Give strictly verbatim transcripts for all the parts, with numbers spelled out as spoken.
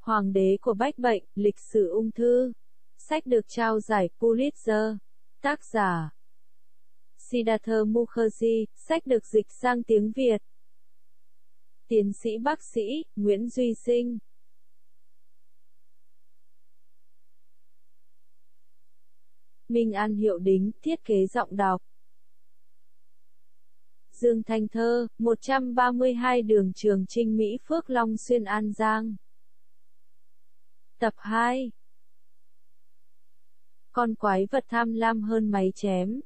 Hoàng đế của bách bệnh, lịch sử ung thư. Sách được trao giải Pulitzer. Tác giả Siddhartha Mukherjee, sách được dịch sang tiếng Việt. Tiến sĩ bác sĩ, Nguyễn Duy Sinh. Minh An Hiệu Đính, thiết kế giọng đọc. Dương Thanh Thơ, một trăm ba mươi hai đường Trường Trinh Mỹ Phước Long Xuyên An Giang. Tập hai. Con quái vật tham lam hơn máy chém.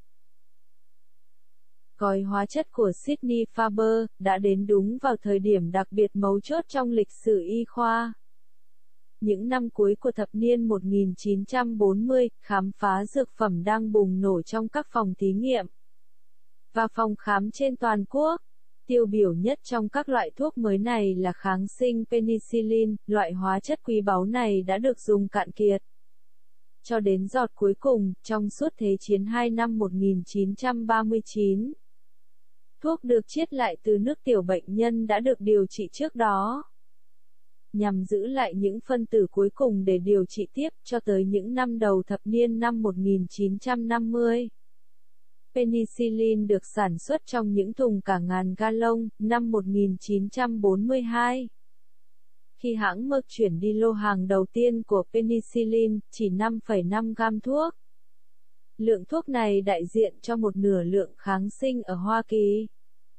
Gói hóa chất của Sydney Faber đã đến đúng vào thời điểm đặc biệt mấu chốt trong lịch sử y khoa. Những năm cuối của thập niên một nghìn chín trăm bốn mươi, khám phá dược phẩm đang bùng nổ trong các phòng thí nghiệm và phòng khám trên toàn quốc. Tiêu biểu nhất trong các loại thuốc mới này là kháng sinh penicillin, loại hóa chất quý báu này đã được dùng cạn kiệt cho đến giọt cuối cùng, trong suốt Thế chiến hai năm một nghìn chín trăm ba mươi chín. Thuốc được chiết lại từ nước tiểu bệnh nhân đã được điều trị trước đó, nhằm giữ lại những phân tử cuối cùng để điều trị tiếp, cho tới những năm đầu thập niên năm một nghìn chín trăm năm mươi. Penicillin được sản xuất trong những thùng cả ngàn gallon, năm một nghìn chín trăm bốn mươi hai. Khi hãng Merck chuyển đi lô hàng đầu tiên của penicillin, chỉ năm phẩy năm gam thuốc. Lượng thuốc này đại diện cho một nửa lượng kháng sinh ở Hoa Kỳ.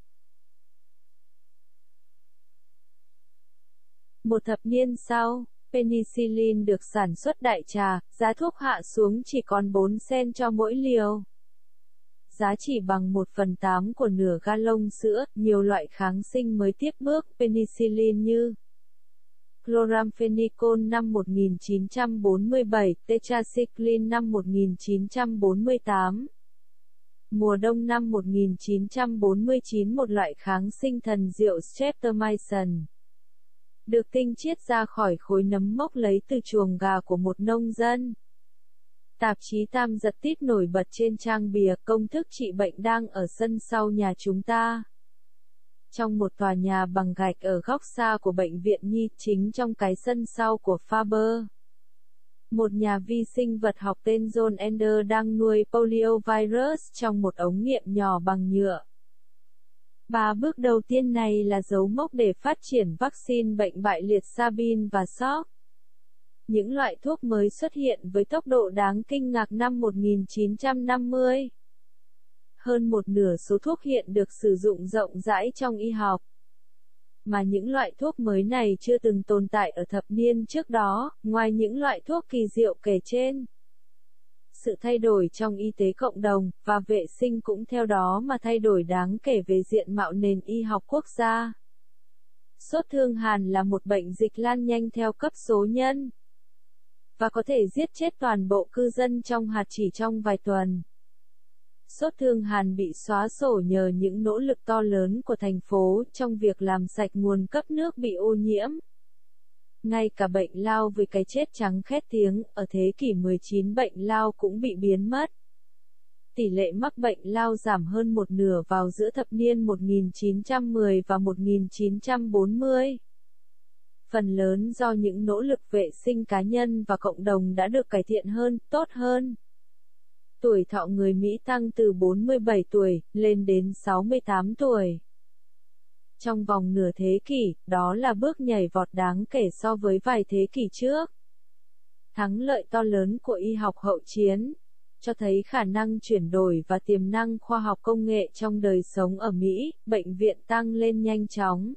Một thập niên sau, penicillin được sản xuất đại trà, giá thuốc hạ xuống chỉ còn bốn cent cho mỗi liều. Giá chỉ bằng một phần tám của nửa gallon sữa. Nhiều loại kháng sinh mới tiếp bước penicillin như chloramphenicol năm một nghìn chín trăm bốn mươi bảy, tetracycline năm một nghìn chín trăm bốn mươi tám. Mùa đông năm một nghìn chín trăm bốn mươi chín, một loại kháng sinh thần diệu streptomycin được tinh chiết ra khỏi khối nấm mốc lấy từ chuồng gà của một nông dân. Tạp chí Tam Giật tít nổi bật trên trang bìa, công thức trị bệnh đang ở sân sau nhà chúng ta. Trong một tòa nhà bằng gạch ở góc xa của bệnh viện Nhi, chính trong cái sân sau của Faber, một nhà vi sinh vật học tên John Ender đang nuôi poliovirus trong một ống nghiệm nhỏ bằng nhựa. Ba bước đầu tiên này là dấu mốc để phát triển vaccine bệnh bại liệt Sabin và Salk. Những loại thuốc mới xuất hiện với tốc độ đáng kinh ngạc năm một nghìn chín trăm năm mươi. Hơn một nửa số thuốc hiện được sử dụng rộng rãi trong y học, mà những loại thuốc mới này chưa từng tồn tại ở thập niên trước đó, ngoài những loại thuốc kỳ diệu kể trên. Sự thay đổi trong y tế cộng đồng, và vệ sinh cũng theo đó mà thay đổi đáng kể về diện mạo nền y học quốc gia. Sốt thương hàn là một bệnh dịch lan nhanh theo cấp số nhân, và có thể giết chết toàn bộ cư dân trong hạt chỉ trong vài tuần. Sốt thương hàn bị xóa sổ nhờ những nỗ lực to lớn của thành phố trong việc làm sạch nguồn cấp nước bị ô nhiễm. Ngay cả bệnh lao với cái chết trắng khét tiếng, ở thế kỷ mười chín bệnh lao cũng bị biến mất. Tỷ lệ mắc bệnh lao giảm hơn một nửa vào giữa thập niên một nghìn chín trăm mười và một nghìn chín trăm bốn mươi. Phần lớn do những nỗ lực vệ sinh cá nhân và cộng đồng đã được cải thiện hơn, tốt hơn. Tuổi thọ người Mỹ tăng từ bốn mươi bảy tuổi, lên đến sáu mươi tám tuổi. Trong vòng nửa thế kỷ, đó là bước nhảy vọt đáng kể so với vài thế kỷ trước. Thắng lợi to lớn của y học hậu chiến cho thấy khả năng chuyển đổi và tiềm năng khoa học công nghệ trong đời sống ở Mỹ, bệnh viện tăng lên nhanh chóng.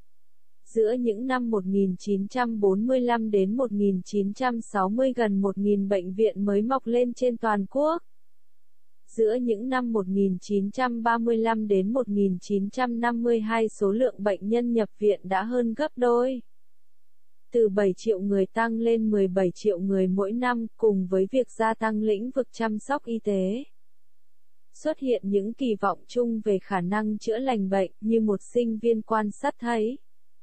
Giữa những năm một nghìn chín trăm bốn mươi lăm đến một nghìn chín trăm sáu mươi, gần một nghìn bệnh viện mới mọc lên trên toàn quốc. Giữa những năm một nghìn chín trăm ba mươi lăm đến một nghìn chín trăm năm mươi hai, số lượng bệnh nhân nhập viện đã hơn gấp đôi. Từ bảy triệu người tăng lên mười bảy triệu người mỗi năm, cùng với việc gia tăng lĩnh vực chăm sóc y tế. Xuất hiện những kỳ vọng chung về khả năng chữa lành bệnh, như một sinh viên quan sát thấy.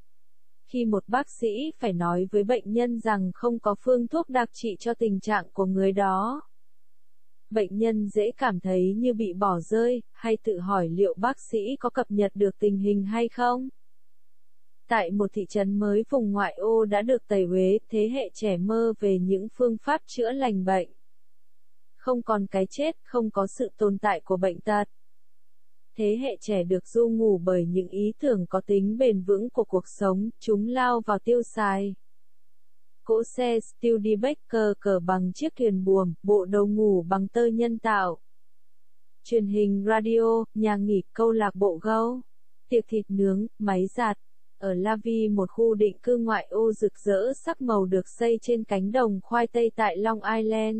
Khi một bác sĩ phải nói với bệnh nhân rằng không có phương thuốc đặc trị cho tình trạng của người đó, bệnh nhân dễ cảm thấy như bị bỏ rơi, hay tự hỏi liệu bác sĩ có cập nhật được tình hình hay không. Tại một thị trấn mới vùng ngoại ô đã được tẩy uế, thế hệ trẻ mơ về những phương pháp chữa lành bệnh. Không còn cái chết, không có sự tồn tại của bệnh tật. Thế hệ trẻ được du ngủ bởi những ý tưởng có tính bền vững của cuộc sống, chúng lao vào tiêu xài. Cỗ xe Studebaker cờ bằng chiếc thuyền buồm, bộ đồ ngủ bằng tơ nhân tạo. Truyền hình radio, nhà nghỉ, câu lạc bộ golf, tiệc thịt nướng, máy giặt. Ở La Vie, một khu định cư ngoại ô rực rỡ sắc màu được xây trên cánh đồng khoai tây tại Long Island.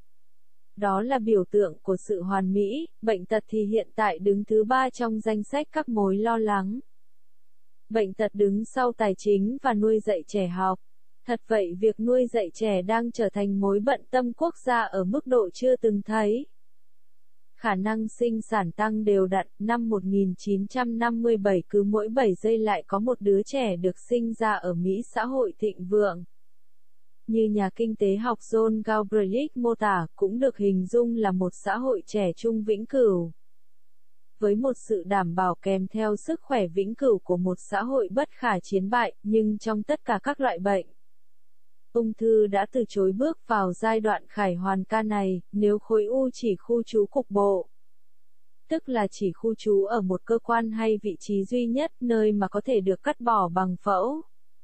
Đó là biểu tượng của sự hoàn mỹ, bệnh tật thì hiện tại đứng thứ ba trong danh sách các mối lo lắng. Bệnh tật đứng sau tài chính và nuôi dạy trẻ học. Thật vậy, việc nuôi dạy trẻ đang trở thành mối bận tâm quốc gia ở mức độ chưa từng thấy. Khả năng sinh sản tăng đều đặn, năm một nghìn chín trăm năm mươi bảy cứ mỗi bảy giây lại có một đứa trẻ được sinh ra ở Mỹ xã hội thịnh vượng. Như nhà kinh tế học John Galbraith mô tả, cũng được hình dung là một xã hội trẻ trung vĩnh cửu. Với một sự đảm bảo kèm theo sức khỏe vĩnh cửu của một xã hội bất khả chiến bại, nhưng trong tất cả các loại bệnh, ung thư đã từ chối bước vào giai đoạn khải hoàn ca này, nếu khối u chỉ khu trú cục bộ. Tức là chỉ khu trú ở một cơ quan hay vị trí duy nhất, nơi mà có thể được cắt bỏ bằng phẫu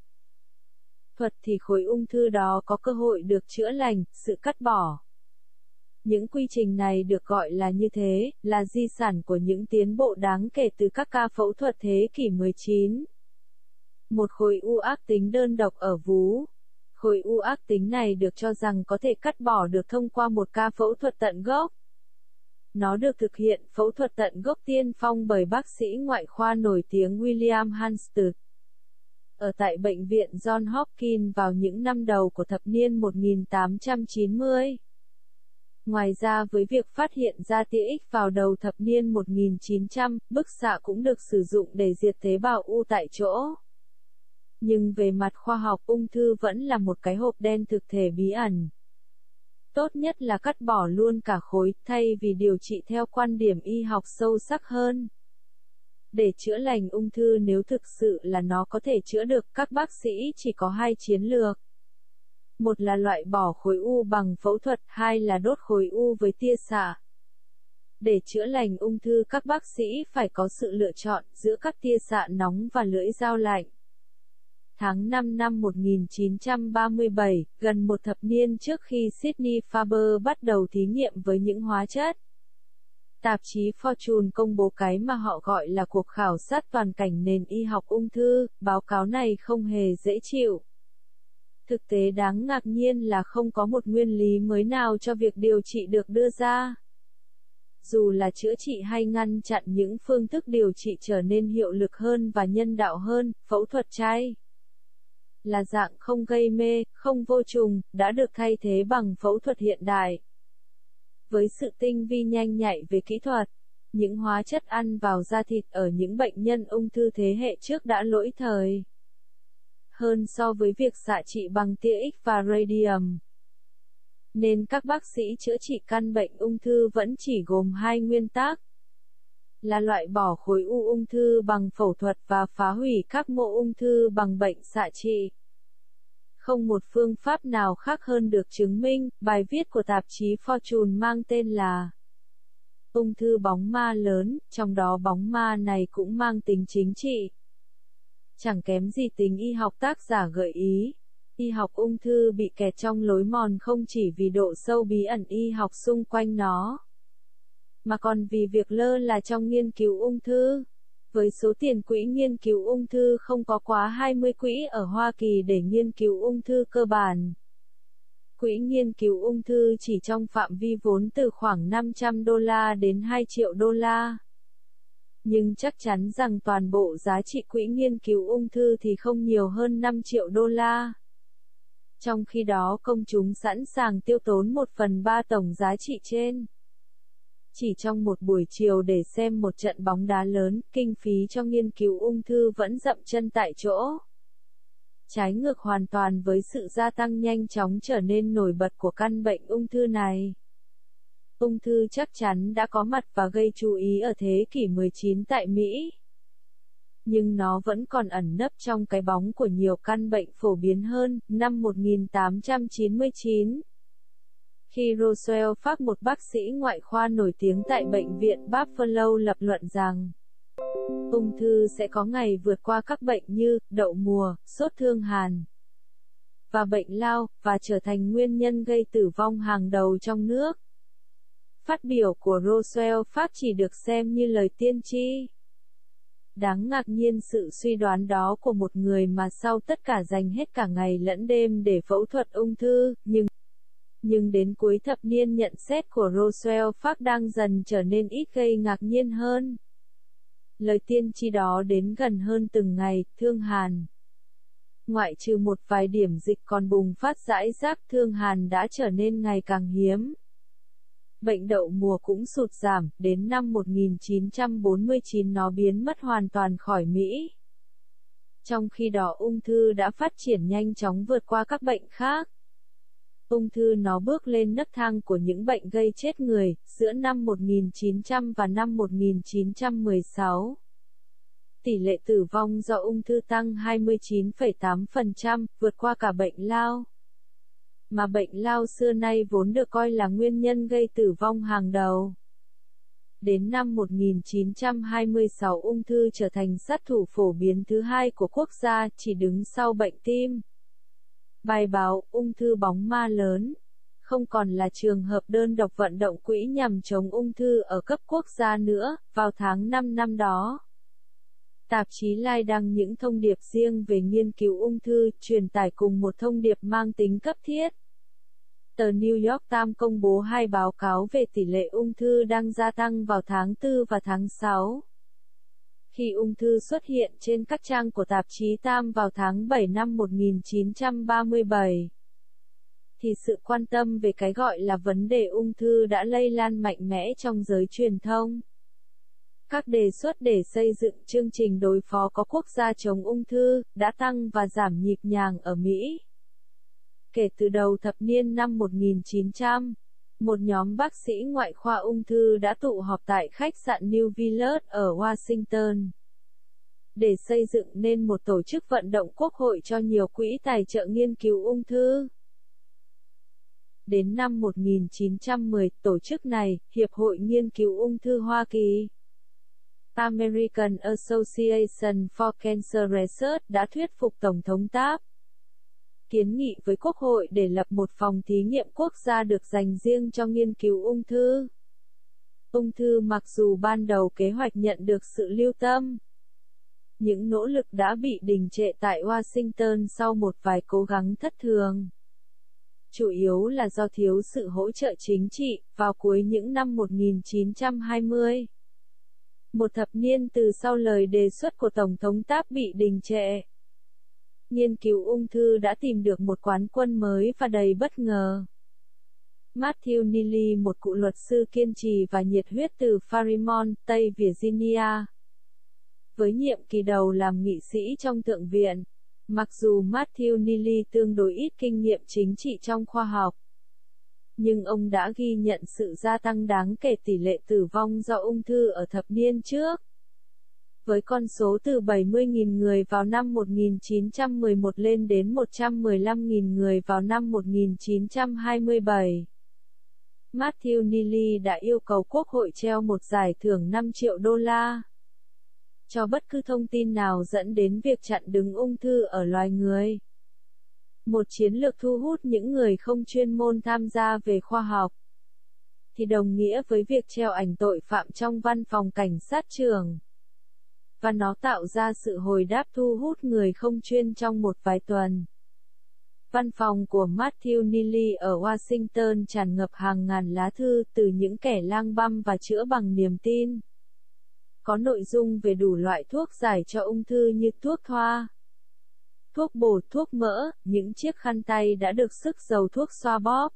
thuật thì khối ung thư đó có cơ hội được chữa lành, sự cắt bỏ. Những quy trình này được gọi là như thế, là di sản của những tiến bộ đáng kể từ các ca phẫu thuật thế kỷ mười chín. Một khối u ác tính đơn độc ở vú. Khối u ác tính này được cho rằng có thể cắt bỏ được thông qua một ca phẫu thuật tận gốc. Nó được thực hiện phẫu thuật tận gốc tiên phong bởi bác sĩ ngoại khoa nổi tiếng William Hunstad. Ở tại bệnh viện John Hopkins vào những năm đầu của thập niên một nghìn tám trăm chín mươi. Ngoài ra với việc phát hiện ra tia X vào đầu thập niên một nghìn chín trăm, bức xạ cũng được sử dụng để diệt tế bào u tại chỗ. Nhưng về mặt khoa học, ung thư vẫn là một cái hộp đen thực thể bí ẩn. Tốt nhất là cắt bỏ luôn cả khối, thay vì điều trị theo quan điểm y học sâu sắc hơn. Để chữa lành ung thư, nếu thực sự là nó có thể chữa được, các bác sĩ chỉ có hai chiến lược. Một là loại bỏ khối u bằng phẫu thuật, hai là đốt khối u với tia xạ. Để chữa lành ung thư, các bác sĩ phải có sự lựa chọn giữa các tia xạ nóng và lưỡi dao lạnh. Tháng năm năm một nghìn chín trăm ba mươi bảy, gần một thập niên trước khi Sidney Farber bắt đầu thí nghiệm với những hóa chất, tạp chí Fortune công bố cái mà họ gọi là cuộc khảo sát toàn cảnh nền y học ung thư. Báo cáo này không hề dễ chịu. Thực tế đáng ngạc nhiên là không có một nguyên lý mới nào cho việc điều trị được đưa ra. Dù là chữa trị hay ngăn chặn những phương thức điều trị trở nên hiệu lực hơn và nhân đạo hơn, phẫu thuật chay là dạng không gây mê, không vô trùng, đã được thay thế bằng phẫu thuật hiện đại. Với sự tinh vi nhanh nhạy về kỹ thuật, những hóa chất ăn vào da thịt ở những bệnh nhân ung thư thế hệ trước đã lỗi thời hơn so với việc xạ trị bằng tia X và radium. Nên các bác sĩ chữa trị căn bệnh ung thư vẫn chỉ gồm hai nguyên tắc, là loại bỏ khối u ung thư bằng phẫu thuật và phá hủy các mô ung thư bằng bệnh xạ trị. Không một phương pháp nào khác hơn được chứng minh. Bài viết của tạp chí Fortune mang tên là Ung thư bóng ma lớn, trong đó bóng ma này cũng mang tính chính trị. Chẳng kém gì tính y học, tác giả gợi ý. Y học ung thư bị kẹt trong lối mòn không chỉ vì độ sâu bí ẩn y học xung quanh nó, mà còn vì việc lơ là trong nghiên cứu ung thư. Với số tiền quỹ nghiên cứu ung thư không có quá hai mươi quỹ ở Hoa Kỳ để nghiên cứu ung thư cơ bản. Quỹ nghiên cứu ung thư chỉ trong phạm vi vốn từ khoảng năm trăm đô la đến hai triệu đô la. Nhưng chắc chắn rằng toàn bộ giá trị quỹ nghiên cứu ung thư thì không nhiều hơn năm triệu đô la. Trong khi đó công chúng sẵn sàng tiêu tốn một phần ba tổng giá trị trên. Chỉ trong một buổi chiều để xem một trận bóng đá lớn, kinh phí cho nghiên cứu ung thư vẫn dậm chân tại chỗ. Trái ngược hoàn toàn với sự gia tăng nhanh chóng trở nên nổi bật của căn bệnh ung thư này. Ung thư chắc chắn đã có mặt và gây chú ý ở thế kỷ mười chín tại Mỹ. nhưng nó vẫn còn ẩn nấp trong cái bóng của nhiều căn bệnh phổ biến hơn. Năm một nghìn tám trăm chín mươi chín, khi Roswell Park, một bác sĩ ngoại khoa nổi tiếng tại bệnh viện Buffalo, lập luận rằng ung thư sẽ có ngày vượt qua các bệnh như đậu mùa, sốt thương hàn và bệnh lao, và trở thành nguyên nhân gây tử vong hàng đầu trong nước. Phát biểu của Roswell Park chỉ được xem như lời tiên tri. Đáng ngạc nhiên sự suy đoán đó của một người mà sau tất cả dành hết cả ngày lẫn đêm để phẫu thuật ung thư, nhưng nhưng đến cuối thập niên nhận xét của Roswell Park đang dần trở nên ít gây ngạc nhiên hơn. Lời tiên tri đó đến gần hơn từng ngày. Thương hàn. Ngoại trừ một vài điểm dịch còn bùng phát rải rác, thương hàn đã trở nên ngày càng hiếm. Bệnh đậu mùa cũng sụt giảm, đến năm một nghìn chín trăm bốn mươi chín nó biến mất hoàn toàn khỏi Mỹ. Trong khi đó ung thư đã phát triển nhanh chóng vượt qua các bệnh khác. Ung thư nó bước lên nấc thang của những bệnh gây chết người, giữa năm một nghìn chín trăm và năm một nghìn chín trăm mười sáu. Tỷ lệ tử vong do ung thư tăng hai mươi chín phẩy tám phần trăm, vượt qua cả bệnh lao. Mà bệnh lao xưa nay vốn được coi là nguyên nhân gây tử vong hàng đầu. Đến năm một nghìn chín trăm hai mươi sáu, ung thư trở thành sát thủ phổ biến thứ hai của quốc gia, chỉ đứng sau bệnh tim. Bài báo, ung thư bóng ma lớn, không còn là trường hợp đơn độc vận động quỹ nhằm chống ung thư ở cấp quốc gia nữa. Vào tháng năm năm đó, tạp chí Life đăng những thông điệp riêng về nghiên cứu ung thư, truyền tải cùng một thông điệp mang tính cấp thiết. Tờ New York Times công bố hai báo cáo về tỷ lệ ung thư đang gia tăng vào tháng tư và tháng sáu. Khi ung thư xuất hiện trên các trang của tạp chí Times vào tháng bảy năm một nghìn chín trăm ba mươi bảy, thì sự quan tâm về cái gọi là vấn đề ung thư đã lây lan mạnh mẽ trong giới truyền thông. Các đề xuất để xây dựng chương trình đối phó có quốc gia chống ung thư đã tăng và giảm nhịp nhàng ở Mỹ. Kể từ đầu thập niên năm một nghìn chín trăm, một nhóm bác sĩ ngoại khoa ung thư đã tụ họp tại khách sạn New Village ở Washington để xây dựng nên một tổ chức vận động quốc hội cho nhiều quỹ tài trợ nghiên cứu ung thư. Đến năm một nghìn chín trăm mười, tổ chức này, Hiệp hội Nghiên cứu ung thư Hoa Kỳ, American Association for Cancer Research, đã thuyết phục Tổng thống Taft kiến nghị với Quốc hội để lập một phòng thí nghiệm quốc gia được dành riêng cho nghiên cứu ung thư. Ung thư mặc dù ban đầu kế hoạch nhận được sự lưu tâm, những nỗ lực đã bị đình trệ tại Washington sau một vài cố gắng thất thường. Chủ yếu là do thiếu sự hỗ trợ chính trị. Vào cuối những năm một nghìn chín trăm hai mươi, một thập niên từ sau lời đề xuất của Tổng thống Taft bị đình trệ, nghiên cứu ung thư đã tìm được một quán quân mới và đầy bất ngờ. Matthew Neely, một cựu luật sư kiên trì và nhiệt huyết từ Fairmont, Tây Virginia, với nhiệm kỳ đầu làm nghị sĩ trong Thượng viện. Mặc dù Matthew Neely tương đối ít kinh nghiệm chính trị trong khoa học, nhưng ông đã ghi nhận sự gia tăng đáng kể tỷ lệ tử vong do ung thư ở thập niên trước, với con số từ bảy mươi nghìn người vào năm một nghìn chín trăm mười một lên đến một trăm mười lăm nghìn người vào năm một nghìn chín trăm hai mươi bảy. Matthew Neely đã yêu cầu Quốc hội treo một giải thưởng năm triệu đô la cho bất cứ thông tin nào dẫn đến việc chặn đứng ung thư ở loài người. Một chiến lược thu hút những người không chuyên môn tham gia về khoa học, thì đồng nghĩa với việc treo ảnh tội phạm trong văn phòng cảnh sát trưởng. Và nó tạo ra sự hồi đáp thu hút người không chuyên trong một vài tuần. Văn phòng của Matthew Neely ở Washington tràn ngập hàng ngàn lá thư từ những kẻ lang băm và chữa bằng niềm tin. Có nội dung về đủ loại thuốc giải cho ung thư như thuốc thoa, thuốc bột, thuốc mỡ, những chiếc khăn tay đã được sức dầu thuốc xoa bóp,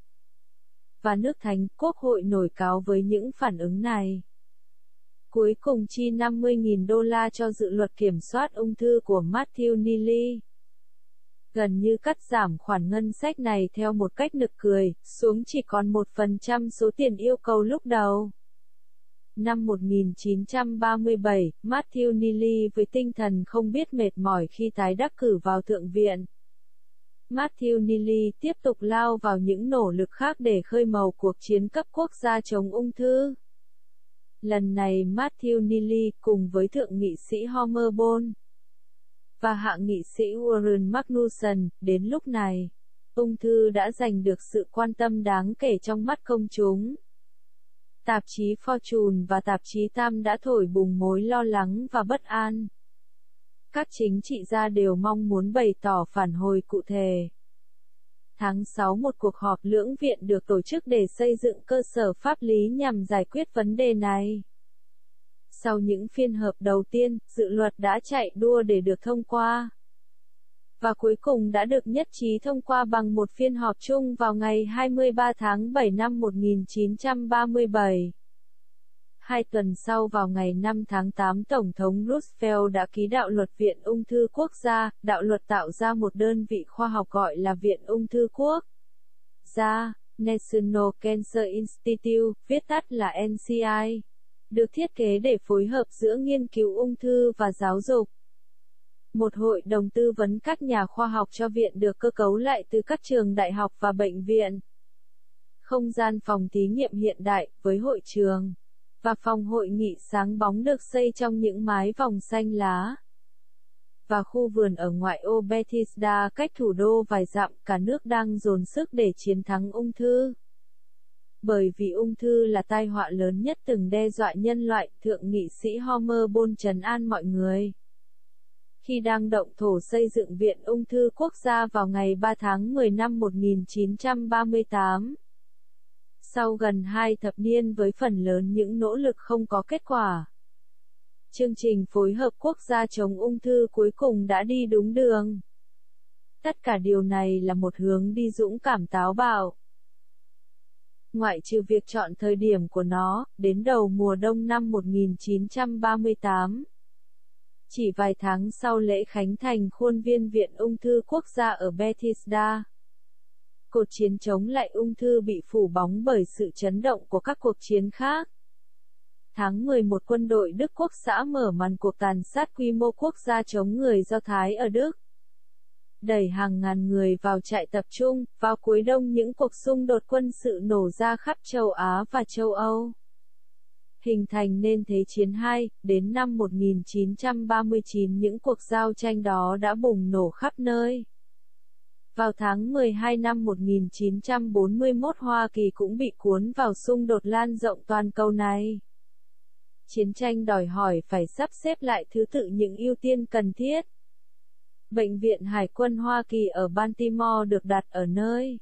và nước thánh. Quốc hội nổi cáu với những phản ứng này. Cuối cùng chi năm mươi nghìn đô la cho dự luật kiểm soát ung thư của Matthew Neely. Gần như cắt giảm khoản ngân sách này theo một cách nực cười, xuống chỉ còn một phần trăm số tiền yêu cầu lúc đầu. Năm một nghìn chín trăm ba mươi bảy, Matthew Neely với tinh thần không biết mệt mỏi khi tái đắc cử vào Thượng viện. Matthew Neely tiếp tục lao vào những nỗ lực khác để khơi mào cuộc chiến cấp quốc gia chống ung thư. Lần này Matthew Neely cùng với Thượng nghị sĩ Homer Bone và Hạ nghị sĩ Warren Magnuson, đến lúc này, ung thư đã giành được sự quan tâm đáng kể trong mắt công chúng. Tạp chí Fortune và tạp chí Time đã thổi bùng mối lo lắng và bất an. Các chính trị gia đều mong muốn bày tỏ phản hồi cụ thể. Tháng sáu, một cuộc họp lưỡng viện được tổ chức để xây dựng cơ sở pháp lý nhằm giải quyết vấn đề này. Sau những phiên họp đầu tiên, dự luật đã chạy đua để được thông qua. Và cuối cùng đã được nhất trí thông qua bằng một phiên họp chung vào ngày hai mươi ba tháng bảy năm một nghìn chín trăm ba mươi bảy. Hai tuần sau vào ngày năm tháng tám, Tổng thống Roosevelt đã ký đạo luật Viện Ung thư Quốc gia. Đạo luật tạo ra một đơn vị khoa học gọi là Viện Ung thư Quốc gia, National Cancer Institute, viết tắt là N C I, được thiết kế để phối hợp giữa nghiên cứu ung thư và giáo dục. Một hội đồng tư vấn các nhà khoa học cho viện được cơ cấu lại từ các trường đại học và bệnh viện. Không gian phòng thí nghiệm hiện đại, với hội trường và phòng hội nghị sáng bóng được xây trong những mái vòng xanh lá. Và khu vườn ở ngoại ô Bethesda cách thủ đô vài dặm, cả nước đang dồn sức để chiến thắng ung thư. Bởi vì ung thư là tai họa lớn nhất từng đe dọa nhân loại, Thượng nghị sĩ Homer Bone trấn an mọi người. Khi đang động thổ xây dựng Viện Ung thư Quốc gia vào ngày ba tháng mười năm một nghìn chín trăm ba mươi tám. Sau gần hai thập niên với phần lớn những nỗ lực không có kết quả, chương trình phối hợp quốc gia chống ung thư cuối cùng đã đi đúng đường. Tất cả điều này là một hướng đi dũng cảm táo bạo. Ngoại trừ việc chọn thời điểm của nó, đến đầu mùa đông năm một nghìn chín trăm ba mươi tám. Chỉ vài tháng sau lễ khánh thành khuôn viên Viện Ung thư Quốc gia ở Bethesda, cuộc chiến chống lại ung thư bị phủ bóng bởi sự chấn động của các cuộc chiến khác. Tháng mười một, quân đội Đức Quốc xã mở màn cuộc tàn sát quy mô quốc gia chống người Do Thái ở Đức, đẩy hàng ngàn người vào trại tập trung. Vào cuối đông, những cuộc xung đột quân sự nổ ra khắp châu Á và châu Âu, hình thành nên Thế chiến hai. Đến năm một nghìn chín trăm ba mươi chín, những cuộc giao tranh đó đã bùng nổ khắp nơi. Vào tháng mười hai năm một nghìn chín trăm bốn mươi mốt, Hoa Kỳ cũng bị cuốn vào xung đột lan rộng toàn cầu này. Chiến tranh đòi hỏi phải sắp xếp lại thứ tự những ưu tiên cần thiết. Bệnh viện Hải quân Hoa Kỳ ở Baltimore được đặt ở nơi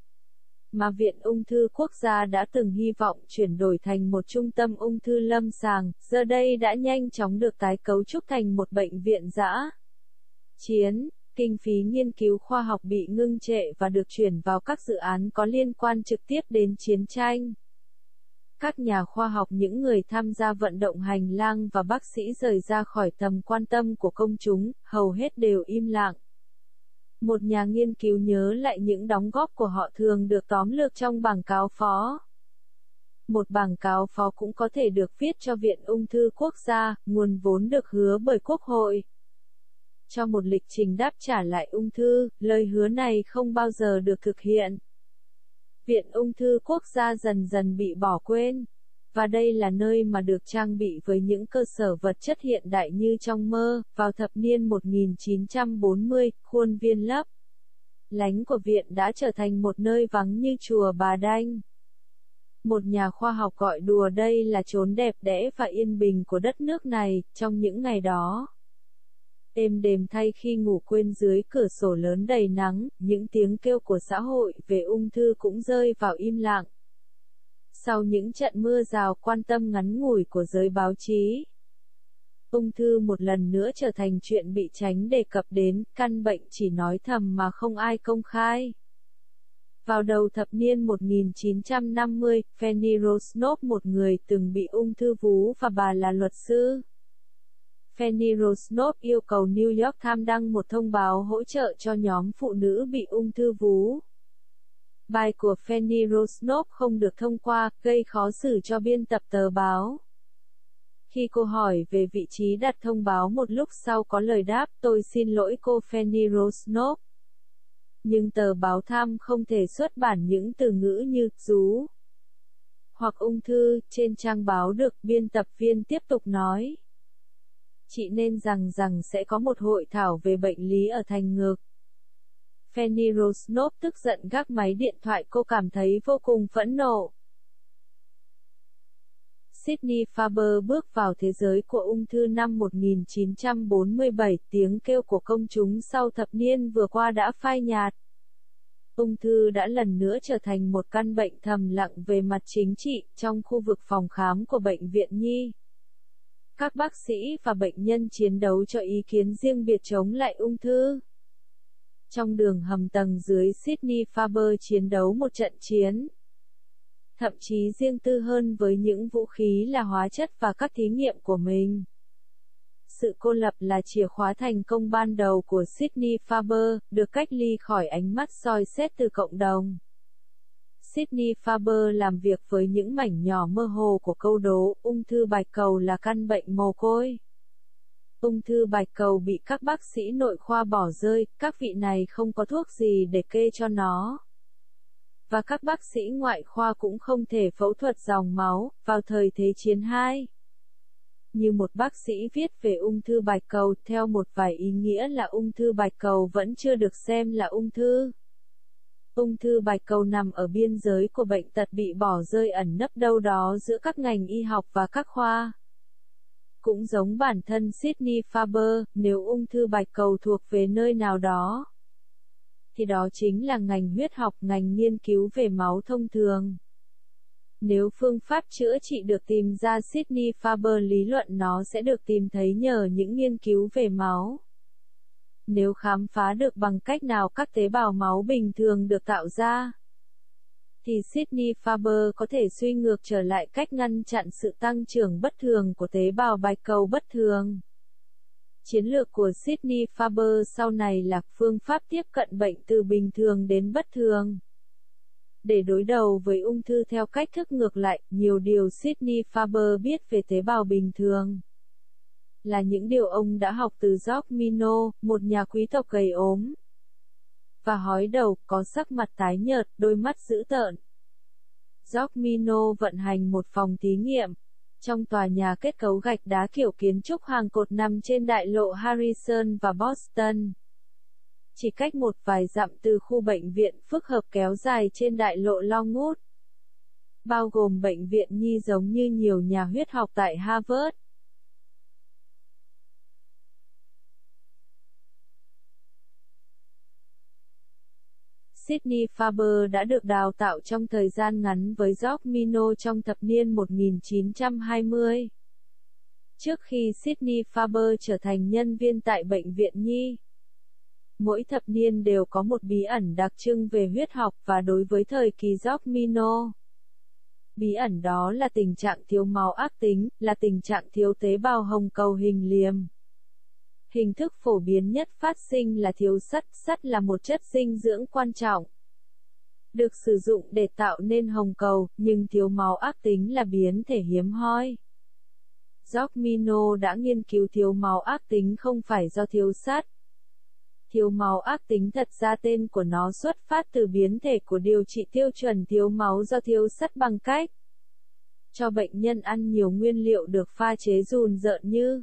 mà Viện Ung thư Quốc gia đã từng hy vọng chuyển đổi thành một trung tâm ung thư lâm sàng, giờ đây đã nhanh chóng được tái cấu trúc thành một bệnh viện dã chiến. Kinh phí nghiên cứu khoa học bị ngưng trệ và được chuyển vào các dự án có liên quan trực tiếp đến chiến tranh. Các nhà khoa học, những người tham gia vận động hành lang và bác sĩ rời ra khỏi tầm quan tâm của công chúng, hầu hết đều im lặng. Một nhà nghiên cứu nhớ lại những đóng góp của họ thường được tóm lược trong bảng cáo phó. Một bảng cáo phó cũng có thể được viết cho Viện Ung thư Quốc gia, nguồn vốn được hứa bởi Quốc hội cho một lịch trình đáp trả lại ung thư. Lời hứa này không bao giờ được thực hiện. Viện Ung thư Quốc gia dần dần bị bỏ quên. Và đây là nơi mà được trang bị với những cơ sở vật chất hiện đại như trong mơ. Vào thập niên một nghìn chín trăm bốn mươi, khuôn viên lấp lánh của viện đã trở thành một nơi vắng như chùa Bà Đanh. Một nhà khoa học gọi đùa đây là chốn đẹp đẽ và yên bình của đất nước này. Trong những ngày đó, êm đềm thay khi ngủ quên dưới cửa sổ lớn đầy nắng, những tiếng kêu của xã hội về ung thư cũng rơi vào im lặng. Sau những trận mưa rào quan tâm ngắn ngủi của giới báo chí, ung thư một lần nữa trở thành chuyện bị tránh đề cập đến, căn bệnh chỉ nói thầm mà không ai công khai. Vào đầu thập niên một nghìn chín trăm năm mươi, Fanny Rosnoff, một người từng bị ung thư vú và bà là luật sư, Fanny Rosnoff yêu cầu New York Times đăng một thông báo hỗ trợ cho nhóm phụ nữ bị ung thư vú. Bài của Fanny Rosnoff không được thông qua, gây khó xử cho biên tập tờ báo. Khi cô hỏi về vị trí đặt thông báo một lúc sau có lời đáp, tôi xin lỗi cô Fanny Rosnoff. Nhưng tờ báo Time không thể xuất bản những từ ngữ như rú hoặc ung thư trên trang báo được, biên tập viên tiếp tục nói. Chị nên rằng rằng sẽ có một hội thảo về bệnh lý ở thành ngực. Fanny Rosnoff tức giận gác máy điện thoại, cô cảm thấy vô cùng phẫn nộ. Sydney Faber bước vào thế giới của ung thư năm một nghìn chín trăm bốn mươi bảy, tiếng kêu của công chúng sau thập niên vừa qua đã phai nhạt. Ung thư đã lần nữa trở thành một căn bệnh thầm lặng về mặt chính trị, trong khu vực phòng khám của bệnh viện Nhi. Các bác sĩ và bệnh nhân chiến đấu cho ý kiến riêng biệt chống lại ung thư. Trong đường hầm tầng dưới, Sydney Faber chiến đấu một trận chiến. Thậm chí riêng tư hơn với những vũ khí là hóa chất và các thí nghiệm của mình. Sự cô lập là chìa khóa thành công ban đầu của Sydney Faber, được cách ly khỏi ánh mắt soi xét từ cộng đồng. Sydney Faber làm việc với những mảnh nhỏ mơ hồ của câu đố, ung thư bạch cầu là căn bệnh mồ côi. Ung thư bạch cầu bị các bác sĩ nội khoa bỏ rơi, các vị này không có thuốc gì để kê cho nó. Và các bác sĩ ngoại khoa cũng không thể phẫu thuật dòng máu, vào thời Thế chiến hai. Như một bác sĩ viết về ung thư bạch cầu, theo một vài ý nghĩa là ung thư bạch cầu vẫn chưa được xem là ung thư. Ung thư bạch cầu nằm ở biên giới của bệnh tật bị bỏ rơi ẩn nấp đâu đó giữa các ngành y học và các khoa. Cũng giống bản thân Sydney Faber, nếu ung thư bạch cầu thuộc về nơi nào đó, thì đó chính là ngành huyết học, ngành nghiên cứu về máu thông thường. Nếu phương pháp chữa trị được tìm ra, Sydney Faber lý luận nó sẽ được tìm thấy nhờ những nghiên cứu về máu. Nếu khám phá được bằng cách nào các tế bào máu bình thường được tạo ra, thì Sydney Faber có thể suy ngược trở lại cách ngăn chặn sự tăng trưởng bất thường của tế bào bạch cầu bất thường. Chiến lược của Sydney Faber sau này là phương pháp tiếp cận bệnh từ bình thường đến bất thường. Để đối đầu với ung thư theo cách thức ngược lại, nhiều điều Sydney Faber biết về tế bào bình thường là những điều ông đã học từ George Minot, một nhà quý tộc gầy ốm và hói đầu, có sắc mặt tái nhợt, đôi mắt dữ tợn. George Minot vận hành một phòng thí nghiệm trong tòa nhà kết cấu gạch đá kiểu kiến trúc hàng cột nằm trên đại lộ Harrison và Boston, chỉ cách một vài dặm từ khu bệnh viện phức hợp kéo dài trên đại lộ Longwood, bao gồm bệnh viện Nhi giống như nhiều nhà huyết học tại Harvard. Sydney Faber đã được đào tạo trong thời gian ngắn với George Minot trong thập niên một nghìn chín trăm hai mươi. Trước khi Sydney Faber trở thành nhân viên tại bệnh viện Nhi, mỗi thập niên đều có một bí ẩn đặc trưng về huyết học, và đối với thời kỳ George Minot, bí ẩn đó là tình trạng thiếu máu ác tính, là tình trạng thiếu tế bào hồng cầu hình liềm. Hình thức phổ biến nhất phát sinh là thiếu sắt. Sắt là một chất dinh dưỡng quan trọng, được sử dụng để tạo nên hồng cầu, nhưng thiếu máu ác tính là biến thể hiếm hoi. George Minot đã nghiên cứu thiếu máu ác tính không phải do thiếu sắt. Thiếu máu ác tính thật ra tên của nó xuất phát từ biến thể của điều trị tiêu chuẩn thiếu máu do thiếu sắt bằng cách cho bệnh nhân ăn nhiều nguyên liệu được pha chế rùn rợn như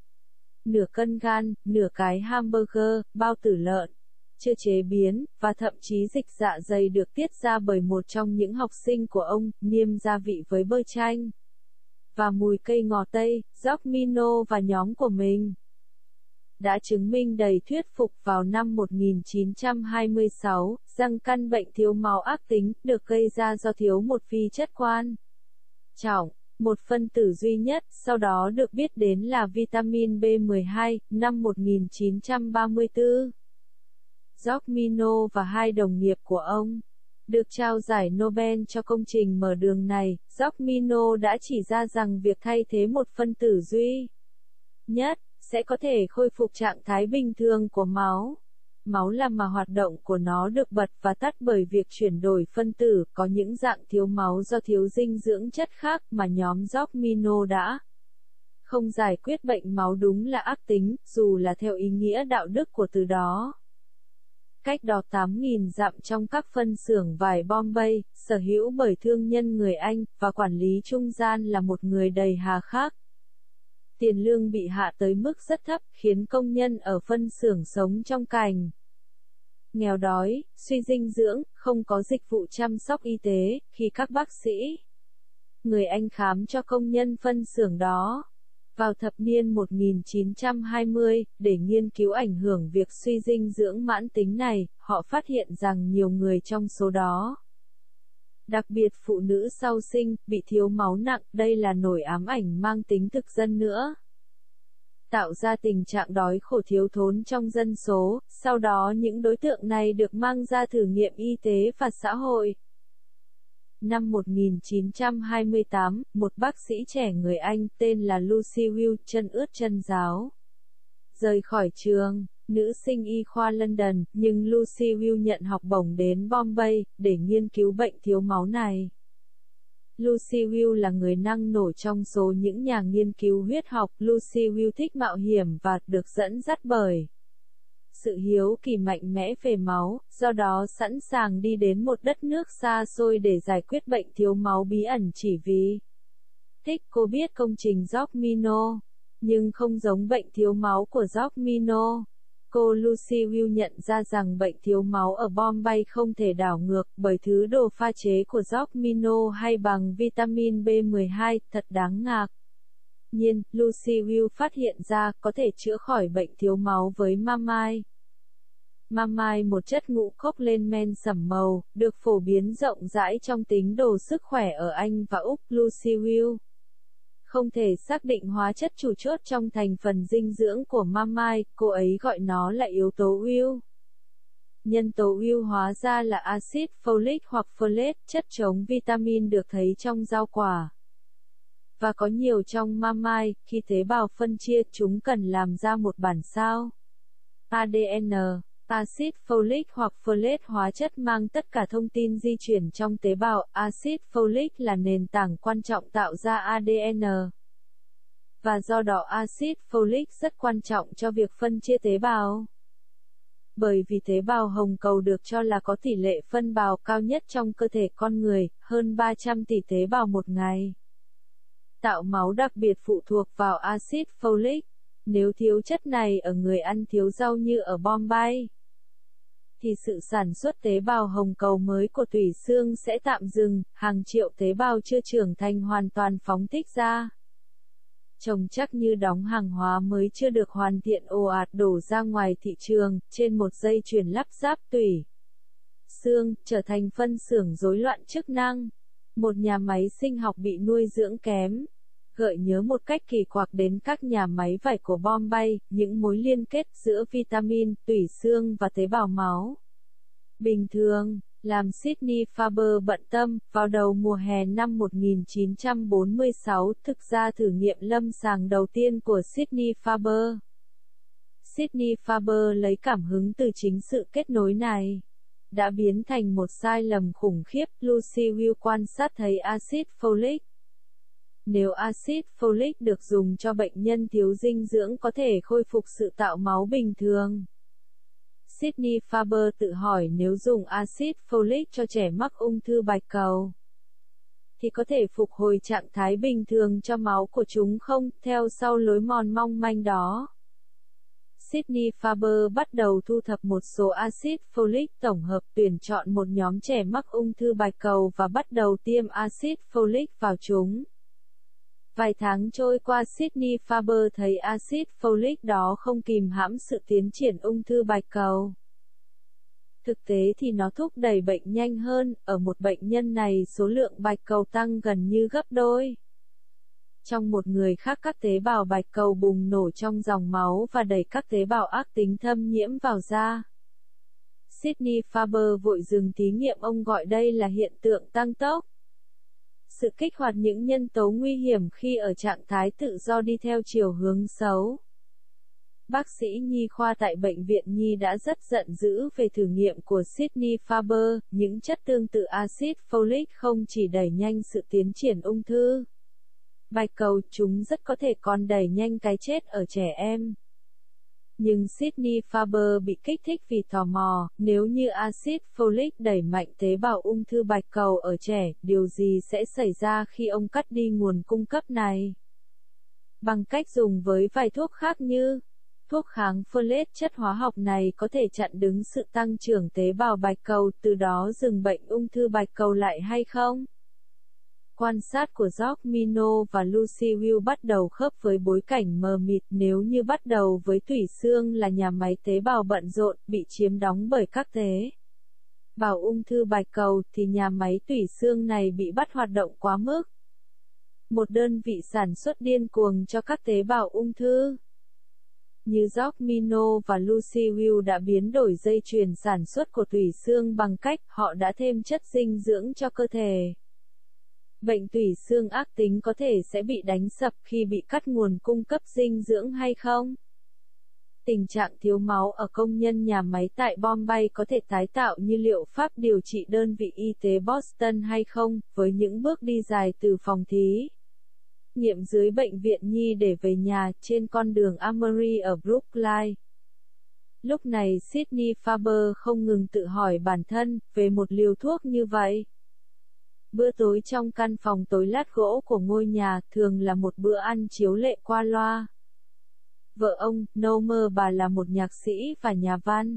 nửa cân gan, nửa cái hamburger, bao tử lợn chưa chế biến, và thậm chí dịch dạ dày được tiết ra bởi một trong những học sinh của ông, niêm gia vị với bơ chanh và mùi cây ngò Tây. George Minot và nhóm của mình đã chứng minh đầy thuyết phục vào năm một nghìn chín trăm hai mươi sáu, rằng căn bệnh thiếu máu ác tính, được gây ra do thiếu một vi chất quan trọng, một phân tử duy nhất, sau đó được biết đến là vitamin B mười hai, năm một nghìn chín trăm ba mươi tư. George Minot và hai đồng nghiệp của ông được trao giải Nobel cho công trình mở đường này. George Minot đã chỉ ra rằng việc thay thế một phân tử duy nhất sẽ có thể khôi phục trạng thái bình thường của máu. Máu là mà hoạt động của nó được bật và tắt bởi việc chuyển đổi phân tử. Có những dạng thiếu máu do thiếu dinh dưỡng chất khác mà nhóm George Minot đã không giải quyết bệnh máu đúng là ác tính, dù là theo ý nghĩa đạo đức của từ đó. Cách đó tám nghìn dặm trong các phân xưởng vải Bombay, sở hữu bởi thương nhân người Anh, và quản lý trung gian là một người đầy hà khắc. Tiền lương bị hạ tới mức rất thấp, khiến công nhân ở phân xưởng sống trong cảnh nghèo đói, suy dinh dưỡng, không có dịch vụ chăm sóc y tế, khi các bác sĩ người Anh khám cho công nhân phân xưởng đó. Vào thập niên một nghìn chín trăm hai mươi, để nghiên cứu ảnh hưởng việc suy dinh dưỡng mãn tính này, họ phát hiện rằng nhiều người trong số đó, đặc biệt phụ nữ sau sinh, bị thiếu máu nặng, đây là nỗi ám ảnh mang tính thực dân nữa, tạo ra tình trạng đói khổ thiếu thốn trong dân số. Sau đó những đối tượng này được mang ra thử nghiệm y tế và xã hội. Năm một nghìn chín trăm hai mươi tám, một bác sĩ trẻ người Anh, tên là Lucy Will, chân ướt chân ráo, rời khỏi trường, nữ sinh y khoa London, nhưng Lucy Will nhận học bổng đến Bombay, để nghiên cứu bệnh thiếu máu này. Lucy Will là người năng nổ trong số những nhà nghiên cứu huyết học. Lucy Will thích mạo hiểm và được dẫn dắt bởi sự hiếu kỳ mạnh mẽ về máu, do đó sẵn sàng đi đến một đất nước xa xôi để giải quyết bệnh thiếu máu bí ẩn chỉ vì thích. Cô biết công trình George, nhưng không giống bệnh thiếu máu của George. Cô Lucy Will nhận ra rằng bệnh thiếu máu ở Bombay không thể đảo ngược bởi thứ đồ pha chế của George hay bằng vitamin B mười hai, thật đáng ngạc nhiên, Lucy Will phát hiện ra có thể chữa khỏi bệnh thiếu máu với mamai. Mamai, một chất ngũ cốc lên men sẫm màu, được phổ biến rộng rãi trong tín đồ sức khỏe ở Anh và Úc. Lucy Will không thể xác định hóa chất chủ chốt trong thành phần dinh dưỡng của mamai, cô ấy gọi nó là yếu tố Will. Nhân tố Will hóa ra là axit folic hoặc folate, chất chống vitamin được thấy trong rau quả và có nhiều trong mamai. Khi tế bào phân chia, chúng cần làm ra một bản sao a đê en. Axit folic hoặc folate, hóa chất mang tất cả thông tin di chuyển trong tế bào. Axit folic là nền tảng quan trọng tạo ra a đê en. Và do đó axit folic rất quan trọng cho việc phân chia tế bào. Bởi vì tế bào hồng cầu được cho là có tỷ lệ phân bào cao nhất trong cơ thể con người, hơn ba trăm tỷ tế bào một ngày. Tạo máu đặc biệt phụ thuộc vào axit folic. Nếu thiếu chất này ở người ăn thiếu rau như ở Bombay, thì sự sản xuất tế bào hồng cầu mới của tủy xương sẽ tạm dừng, hàng triệu tế bào chưa trưởng thành hoàn toàn phóng thích ra. Trông chắc như đóng hàng hóa mới chưa được hoàn thiện ồ ạt đổ ra ngoài thị trường, trên một dây chuyền lắp ráp tủy xương, trở thành phân xưởng rối loạn chức năng. Một nhà máy sinh học bị nuôi dưỡng kém. Gợi nhớ một cách kỳ quặc đến các nhà máy vải của Bombay, những mối liên kết giữa vitamin, tủy xương và tế bào máu bình thường, làm Sydney Faber bận tâm. Vào đầu mùa hè năm một nghìn chín trăm bốn mươi sáu, thực ra thử nghiệm lâm sàng đầu tiên của Sydney Faber. Sydney Faber lấy cảm hứng từ chính sự kết nối này, đã biến thành một sai lầm khủng khiếp. Lucy Will quan sát thấy axit folic. Nếu axit folic được dùng cho bệnh nhân thiếu dinh dưỡng có thể khôi phục sự tạo máu bình thường. Sydney Faber tự hỏi nếu dùng axit folic cho trẻ mắc ung thư bạch cầu, thì có thể phục hồi trạng thái bình thường cho máu của chúng không, theo sau lối mòn mong manh đó. Sydney Faber bắt đầu thu thập một số axit folic tổng hợp, tuyển chọn một nhóm trẻ mắc ung thư bạch cầu và bắt đầu tiêm axit folic vào chúng. Vài tháng trôi qua, Sydney Faber thấy axit folic đó không kìm hãm sự tiến triển ung thư bạch cầu. Thực tế thì nó thúc đẩy bệnh nhanh hơn, ở một bệnh nhân này số lượng bạch cầu tăng gần như gấp đôi. Trong một người khác, các tế bào bạch cầu bùng nổ trong dòng máu và đẩy các tế bào ác tính thâm nhiễm vào da. Sydney Faber vội dừng thí nghiệm, ông gọi đây là hiện tượng tăng tốc. Sự kích hoạt những nhân tố nguy hiểm khi ở trạng thái tự do đi theo chiều hướng xấu. Bác sĩ nhi khoa tại Bệnh viện Nhi đã rất giận dữ về thử nghiệm của Sydney Faber. Những chất tương tự axit folic không chỉ đẩy nhanh sự tiến triển ung thư Bạch cầu, chúng rất có thể còn đẩy nhanh cái chết ở trẻ em. Nhưng Sydney Faber bị kích thích vì tò mò, nếu như axit folic đẩy mạnh tế bào ung thư bạch cầu ở trẻ, điều gì sẽ xảy ra khi ông cắt đi nguồn cung cấp này? Bằng cách dùng với vài thuốc khác như thuốc kháng folate, chất hóa học này có thể chặn đứng sự tăng trưởng tế bào bạch cầu, từ đó dừng bệnh ung thư bạch cầu lại hay không? Quan sát của George Minot và Lucy Will bắt đầu khớp với bối cảnh mờ mịt, nếu như bắt đầu với tủy xương là nhà máy tế bào bận rộn, bị chiếm đóng bởi các tế bào ung thư bạch cầu, thì nhà máy tủy xương này bị bắt hoạt động quá mức. Một đơn vị sản xuất điên cuồng cho các tế bào ung thư. Như George Minot và Lucy Will đã biến đổi dây chuyền sản xuất của tủy xương bằng cách họ đã thêm chất dinh dưỡng cho cơ thể. Bệnh tủy xương ác tính có thể sẽ bị đánh sập khi bị cắt nguồn cung cấp dinh dưỡng hay không? Tình trạng thiếu máu ở công nhân nhà máy tại Bombay có thể tái tạo như liệu pháp điều trị đơn vị y tế Boston hay không, với những bước đi dài từ phòng thí nghiệm dưới bệnh viện nhi để về nhà, trên con đường Armory ở Brookline. Lúc này Sydney Faber không ngừng tự hỏi bản thân, về một liều thuốc như vậy. Bữa tối trong căn phòng tối lát gỗ của ngôi nhà, thường là một bữa ăn chiếu lệ qua loa. Vợ ông, Nomer, bà là một nhạc sĩ và nhà văn.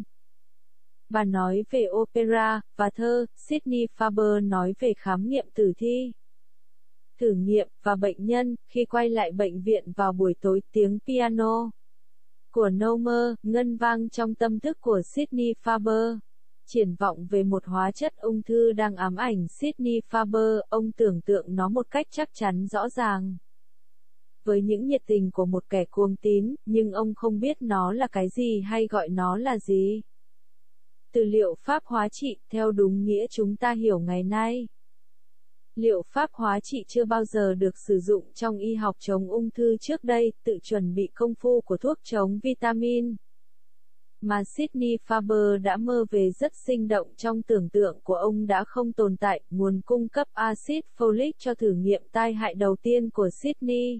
Bà nói về opera và thơ, Sydney Faber nói về khám nghiệm tử thi, thử nghiệm, và bệnh nhân. Khi quay lại bệnh viện vào buổi tối, tiếng piano của Nomer ngân vang trong tâm thức của Sydney Faber. Triển vọng về một hóa chất ung thư đang ám ảnh Sydney Faber, ông tưởng tượng nó một cách chắc chắn rõ ràng. Với những nhiệt tình của một kẻ cuồng tín, nhưng ông không biết nó là cái gì hay gọi nó là gì. Từ liệu pháp hóa trị, theo đúng nghĩa chúng ta hiểu ngày nay. Liệu pháp hóa trị chưa bao giờ được sử dụng trong y học chống ung thư trước đây, tự chuẩn bị công phu của thuốc chống vitamin mà Sydney Faber đã mơ về rất sinh động trong tưởng tượng của ông đã không tồn tại. Nguồn cung cấp axit folic cho thử nghiệm tai hại đầu tiên của Sydney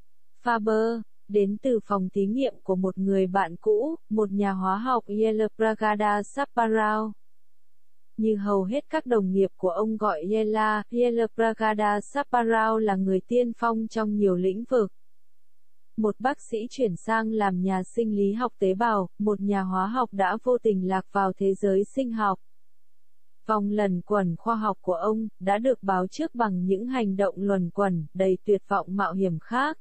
Faber đến từ phòng thí nghiệm của một người bạn cũ, một nhà hóa học Yelapragada Sapparao. Như hầu hết các đồng nghiệp của ông gọi Yela, Yelapragada Sapparao là người tiên phong trong nhiều lĩnh vực. Một bác sĩ chuyển sang làm nhà sinh lý học tế bào, một nhà hóa học đã vô tình lạc vào thế giới sinh học. Vòng luẩn quẩn khoa học của ông đã được báo trước bằng những hành động luẩn quẩn đầy tuyệt vọng mạo hiểm khác.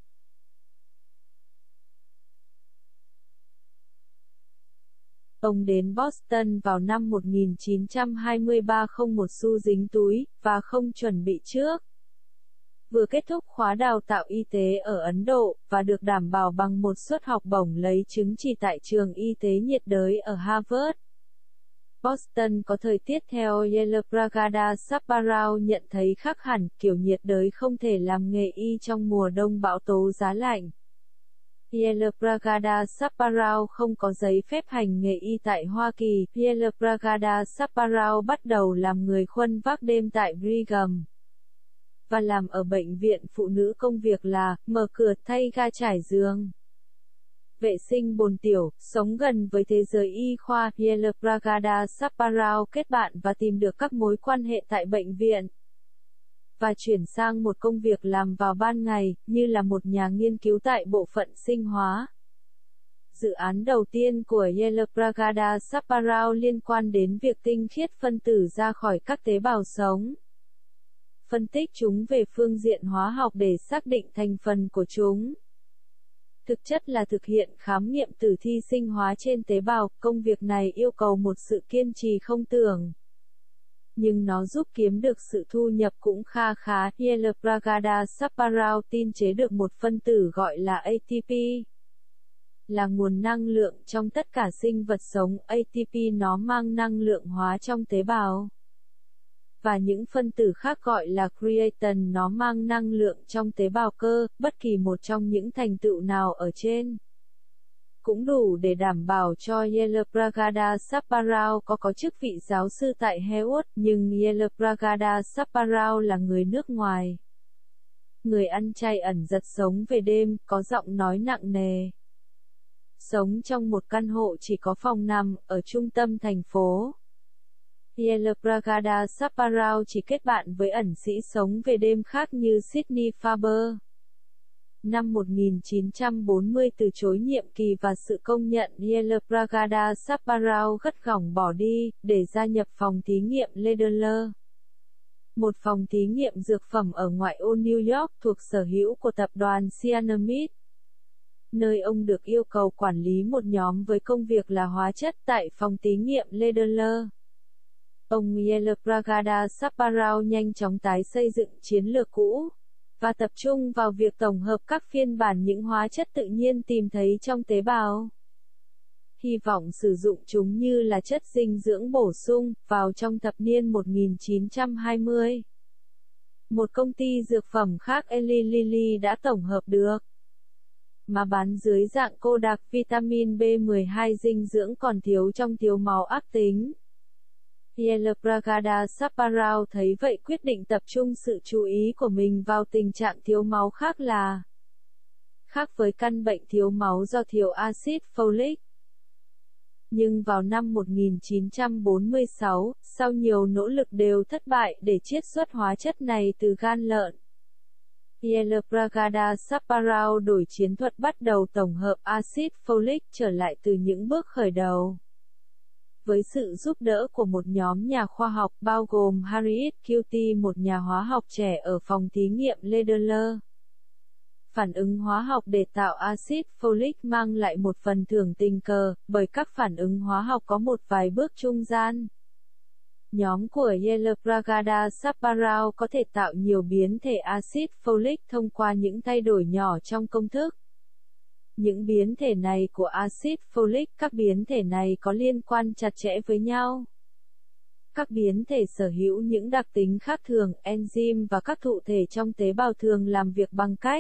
Ông đến Boston vào năm một nghìn chín trăm hai mươi ba không một xu dính túi, và không chuẩn bị trước. Vừa kết thúc khóa đào tạo y tế ở Ấn Độ, và được đảm bảo bằng một suất học bổng lấy chứng chỉ tại trường y tế nhiệt đới ở Harvard. Boston có thời tiết theo Yelapragada Sapparao nhận thấy khác hẳn, kiểu nhiệt đới không thể làm nghề y trong mùa đông bão tố giá lạnh. Yelapragada Sapparao không có giấy phép hành nghề y tại Hoa Kỳ. Yelapragada Sapparao bắt đầu làm người khuân vác đêm tại Brigham và làm ở bệnh viện phụ nữ. Công việc là mở cửa, thay ga, trải giường, vệ sinh bồn tiểu. Sống gần với thế giới y khoa, Yelapragada Sapparao kết bạn và tìm được các mối quan hệ tại bệnh viện, và chuyển sang một công việc làm vào ban ngày, như là một nhà nghiên cứu tại bộ phận sinh hóa. Dự án đầu tiên của Yelapragada Sapparao liên quan đến việc tinh khiết phân tử ra khỏi các tế bào sống, phân tích chúng về phương diện hóa học để xác định thành phần của chúng. Thực chất là thực hiện khám nghiệm tử thi sinh hóa trên tế bào. Công việc này yêu cầu một sự kiên trì không tưởng, nhưng nó giúp kiếm được sự thu nhập cũng kha khá. Yelapragada Sapparao tin chế được một phân tử gọi là a tê pê, là nguồn năng lượng trong tất cả sinh vật sống. a tê pê nó mang năng lượng hóa trong tế bào. Và những phân tử khác gọi là creatine nó mang năng lượng trong tế bào cơ. Bất kỳ một trong những thành tựu nào ở trên cũng đủ để đảm bảo cho Yelapragada Sapparao có có chức vị giáo sư tại Harvard, nhưng Yelapragada Sapparao là người nước ngoài. người ăn chay ẩn giật sống về đêm, có giọng nói nặng nề. Sống trong một căn hộ chỉ có phòng nằm, ở trung tâm thành phố. Yellowpragada Chaparral chỉ kết bạn với ẩn sĩ sống về đêm khác như Sydney Faber. Năm một nghìn chín trăm bốn mươi từ chối nhiệm kỳ và sự công nhận, Yellowpragada Chaparral gắt gỏng bỏ đi, để gia nhập phòng thí nghiệm Ledler. Một phòng thí nghiệm dược phẩm ở ngoại ô New York thuộc sở hữu của tập đoàn Cyanamid, nơi ông được yêu cầu quản lý một nhóm với công việc là hóa chất tại phòng thí nghiệm Ledler. Ông Yellowpragada Chaparral nhanh chóng tái xây dựng chiến lược cũ, và tập trung vào việc tổng hợp các phiên bản những hóa chất tự nhiên tìm thấy trong tế bào. Hy vọng sử dụng chúng như là chất dinh dưỡng bổ sung, vào trong thập niên một nghìn chín trăm hai mươi. Một công ty dược phẩm khác Eli Lilly đã tổng hợp được, mà bán dưới dạng cô đặc vitamin B mười hai dinh dưỡng còn thiếu trong thiếu máu ác tính. Yellowpragada Chaparral thấy vậy quyết định tập trung sự chú ý của mình vào tình trạng thiếu máu khác là khác với căn bệnh thiếu máu do thiếu axit folic. Nhưng vào năm một nghìn chín trăm bốn mươi sáu, sau nhiều nỗ lực đều thất bại để chiết xuất hóa chất này từ gan lợn, Yellowpragada Chaparral đổi chiến thuật bắt đầu tổng hợp axit folic trở lại từ những bước khởi đầu. Với sự giúp đỡ của một nhóm nhà khoa học bao gồm Harriet Cutie, một nhà hóa học trẻ ở phòng thí nghiệm Ledler. Phản ứng hóa học để tạo axit folic mang lại một phần thưởng tình cờ, bởi các phản ứng hóa học có một vài bước trung gian. Nhóm của Yellowpragada Chaparral có thể tạo nhiều biến thể axit folic thông qua những thay đổi nhỏ trong công thức. Những biến thể này của axit folic, các biến thể này có liên quan chặt chẽ với nhau. Các biến thể sở hữu những đặc tính khác thường, enzyme và các thụ thể trong tế bào thường làm việc bằng cách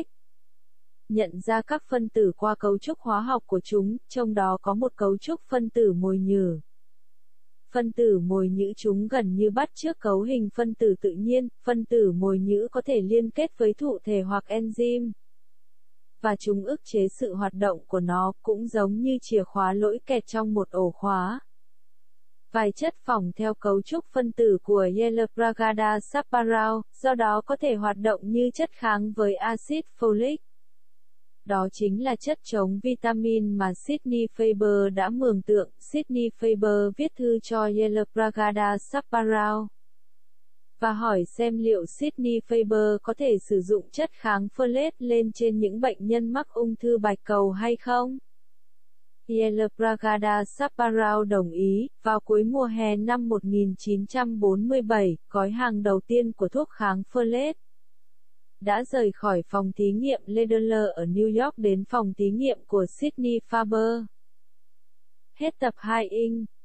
nhận ra các phân tử qua cấu trúc hóa học của chúng, trong đó có một cấu trúc phân tử mồi nhử. Phân tử mồi nhử chúng gần như bắt chước cấu hình phân tử tự nhiên, phân tử mồi nhử có thể liên kết với thụ thể hoặc enzyme, và chúng ức chế sự hoạt động của nó, cũng giống như chìa khóa lỗi kẹt trong một ổ khóa. Vài chất phỏng theo cấu trúc phân tử của Yellowpragada Chaparral, do đó có thể hoạt động như chất kháng với axit folic. Đó chính là chất chống vitamin mà Sydney Faber đã mường tượng. Sydney Faber viết thư cho Yellowpragada Chaparral và hỏi xem liệu Sydney Faber có thể sử dụng chất kháng folate lên trên những bệnh nhân mắc ung thư bạch cầu hay không. Yellowpragada Chaparral đồng ý. Vào cuối mùa hè năm một nghìn chín trăm bốn mươi bảy, gói hàng đầu tiên của thuốc kháng folate đã rời khỏi phòng thí nghiệm Ledler ở New York đến phòng thí nghiệm của Sydney Faber. Hết tập hai Inc.